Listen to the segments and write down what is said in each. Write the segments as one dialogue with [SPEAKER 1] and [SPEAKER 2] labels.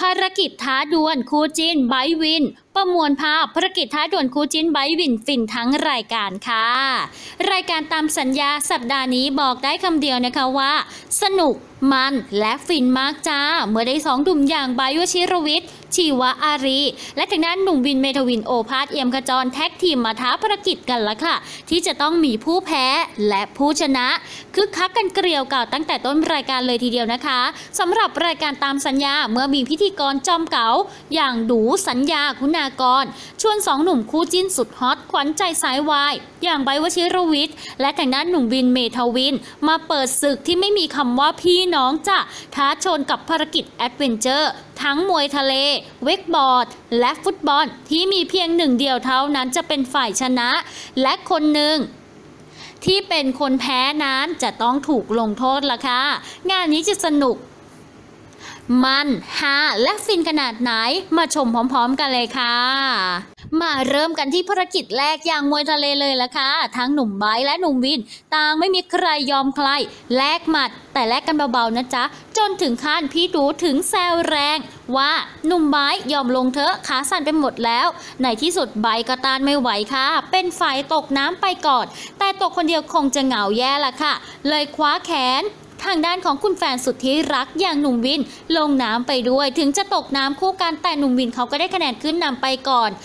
[SPEAKER 1] ารกิจท้าดวลคู่จิ้นไบร์ทวินประมวลภาพภารกิจท้าด่วนคู่จิ้นไบร์ทวินฟินทั้งรายการค่ะรายการตามสัญญาสัปดาห์นี้บอกได้คำเดียวนะคะว่าสนุกมันและฟินมากจ้าเมื่อได้2 หนุ่มอย่างไบร์ท วชิรวิทย์ชีวอารีและทางด้านหนุ่มวินเมทวินโอภาสเอี่ยมขจรแท็กทีมมาท้าภารกิจกันละค่ะที่จะต้องมีผู้แพ้และผู้ชนะคึกคักกันเกลียวเก่าตั้งแต่ต้นรายการเลยทีเดียวนะคะสำหรับรายการตามสัญญาเมื่อมีพิธีกรจอมเก๋าอย่างดูสัญญาคุณากรชวน2 หนุ่มคู่จิ้นสุดฮอตขวัญใจสายวายอย่างไบร์ท วชิรวิทย์และทางด้านหนุ่มวินเมทวินมาเปิดศึกที่ไม่มีคำว่าพี่น้องจะท้าชนกับภารกิจแอดเวนเจอร์ทั้งมวยทะเลเวกบอร์ดและฟุตบอลที่มีเพียง1 เดียวเท่านั้นจะเป็นฝ่ายชนะและคนหนึ่งที่เป็นคนแพ้นั้นจะต้องถูกลงโทษล่ะค่ะงานนี้จะสนุกมันฮาและฟินขนาดไหนมาชมพร้อมๆกันเลยค่ะมาเริ่มกันที่ภารกิจแรกอย่างมวยทะเลเลยละค่ะทั้งหนุ่มไบร์ทและหนุ่มวินต่างไม่มีใครยอมใครแลกหมัดแต่แลกกันเบาๆนะจ๊ะจนถึงขั้นพี่ดูถึงแซวแรงว่าหนุ่มไบร์ทยอมลงเถอะขาสั่นไปหมดแล้วในที่สุดไบร์ทก็ต้านไม่ไหวค่ะเป็นฝ่ายตกน้ำไปก่อนแต่ตกคนเดียวคงจะเหงาแย่ละค่ะเลยคว้าแขนทางด้านของคุณแฟนสุดที่รักอย่างหนุ่มวินลงน้ำไปด้วยถึงจะตกน้ำคู่กันแต่หนุ่มวินเขาก็ได้คะแนนขึ้นนำไปก่อน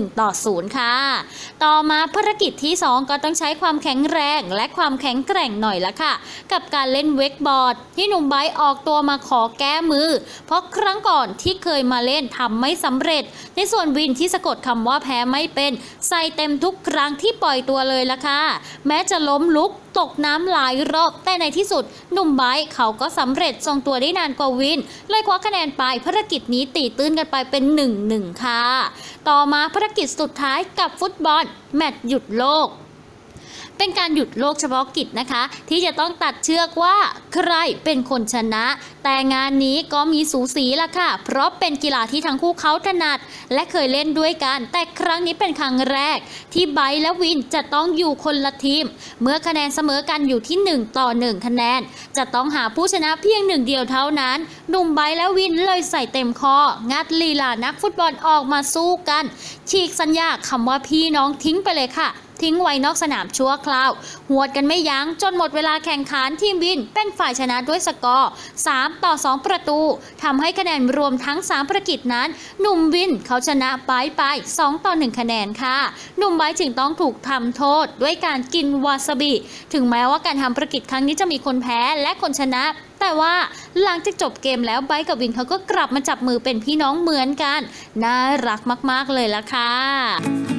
[SPEAKER 1] 1-0ค่ะต่อมาภารกิจที่2ก็ต้องใช้ความแข็งแรงและความแข็งแกร่งหน่อยละค่ะกับการเล่นเวกบอร์ดที่หนุ่มไบร์ทออกตัวมาขอแก้มือเพราะครั้งก่อนที่เคยมาเล่นทำไม่สำเร็จในส่วนวินที่สะกดคำว่าแพ้ไม่เป็นใส่เต็มทุกครั้งที่ปล่อยตัวเลยละค่ะแม้จะล้มลุกตกน้ำหลายรอบแต่ในที่สุดหนุ่มไบร์ทเขาก็สำเร็จทรงตัวได้นานกว่าวินเลยคว้าคะแนนไปภารกิจนี้ตีตื้นกันไปเป็น1-1ค่ะต่อมาภารกิจสุดท้ายกับฟุตบอลแมตช์หยุดโลกเป็นการหยุดโลกเฉพาะกิจนะคะที่จะต้องตัดเชือกว่าใครเป็นคนชนะแต่งานนี้ก็มีสูสีละค่ะเพราะเป็นกีฬาที่ทั้งคู่เขาถนัดและเคยเล่นด้วยกันแต่ครั้งนี้เป็นครั้งแรกที่ไบร์ทและวินจะต้องอยู่คนละทีมเมื่อคะแนนเสมอกันอยู่ที่1-1คะแนนจะต้องหาผู้ชนะเพียง1 เดียวเท่านั้นหนุ่มไบร์ทและวินเลยใส่เต็มข้องัดลีลานักฟุตบอลออกมาสู้กันฉีกสัญญาคำว่าพี่น้องทิ้งไปเลยค่ะทิ้งไว้นอกสนามชั่วคราวหวดกันไม่ยั้งจนหมดเวลาแข่งขันทีมวินเป็นฝ่ายชนะด้วยสกอร์3-2ประตูทำให้คะแนนรวมทั้ง3ภารกิจนั้นหนุ่มวินเขาชนะไป2-1คะแนนค่ะหนุ่มไบร์ทจึงต้องถูกทำโทษด้วยการกินวาซาบิถึงแม้ว่าการทำภารกิจครั้งนี้จะมีคนแพ้และคนชนะแต่ว่าหลังจากจบเกมแล้วไบร์ทกับวินเขาก็กลับมาจับมือเป็นพี่น้องเหมือนกันน่ารักมากๆเลยล่ะค่ะ